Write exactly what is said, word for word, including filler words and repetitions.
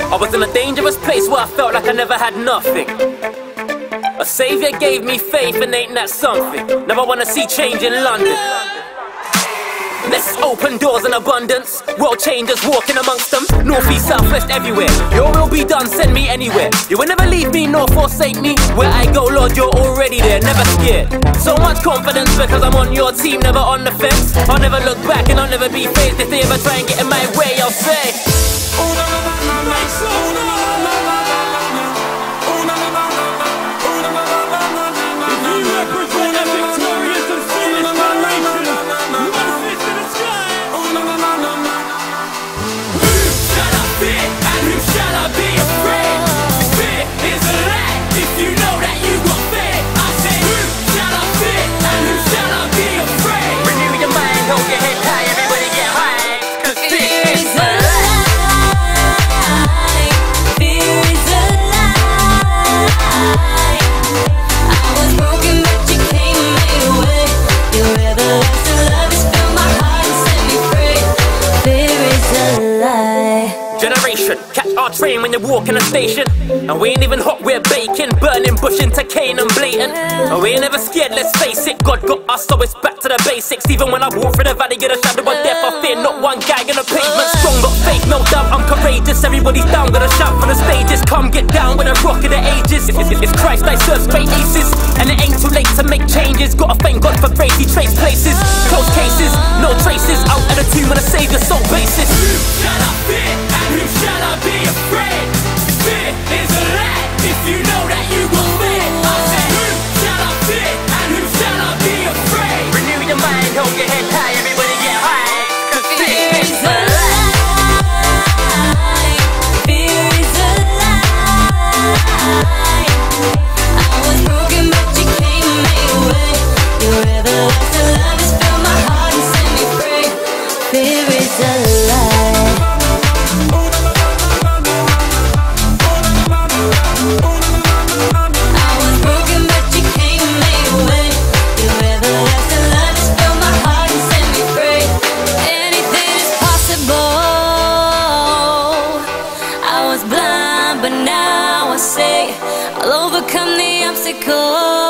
I was in a dangerous place where I felt like I never had nothing. A savior gave me faith, and ain't that something? Now I wanna see change in London. Let's open doors in abundance. World changers walking amongst them. North, east, south, west, everywhere. Your will be done, send me anywhere. You will never leave me nor forsake me. Where I go, Lord, you're already there, never scared. So much confidence because I'm on your team, never on the fence. I'll never look back and I'll never be phased. If they ever try and get in my way, I'll say, oh, na, na, na, na, na, oh, na, na, na, na, na. Catch our train when you walk in a station. And we ain't even hot, we're baking. Burning bush into Kane and blatant. And we ain't never scared, let's face it. God got us, so it's back to the basics. Even when I walk through the valley of the shadow of death, I fear not one guy in the pavement. Strong, got faith, no doubt, I'm courageous. Everybody's down, gotta shout from the stages. Come get down with a rock of the ages. It's, it's, it's Christ, I serve straight aces. And it ain't too late to make changes. Gotta thank God for grace, he traced places. Close cases, no traces. Out of the tomb on a savior soul basis. Shut up, fear, and who shall I be afraid? Fear is a lie if you know that you will fear. I say, who shall I fear and who shall I be afraid? Renew your mind, hold your head high, everybody get high. Cause fear is a lie. Fear is a lie. I was broken but you came and made a way. Your everlasting love has filled my heart and set me free. Fear is a lie. But now I say I'll overcome the obstacle.